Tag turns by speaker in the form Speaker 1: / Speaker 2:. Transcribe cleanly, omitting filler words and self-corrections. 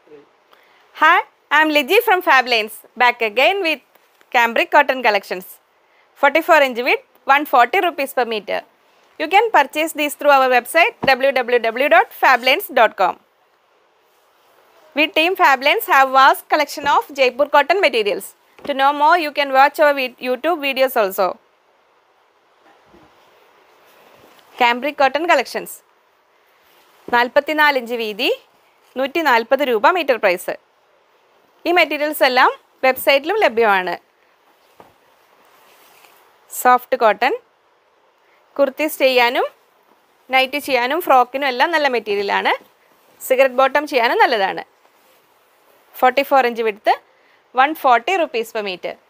Speaker 1: Hi, I am Liji from Fablines, back again with cambric cotton collections. 44-inch width, 140 rupees per meter. You can purchase these through our website www.fablines.com. We team Fablines have vast collection of Jaipur cotton materials. To know more, you can watch our YouTube videos also. Cambric cotton collections. 44-inch വീതി 140 രൂപ metre price. ഈ materials എല്ലാം വെബ്സൈറ്റിലും ലഭ്യമാണ്. Soft cotton, kurtis ചെയ്യാനും nightie ചെയ്യാനും ഫ്രോക്കിനും എല്ലാം നല്ല മെറ്റീരിയലാണ്. സിഗരറ്റ് ബോട്ടം ചെയ്യാനും നല്ലതാണ്. 44-inch width, 140 rupees per meter.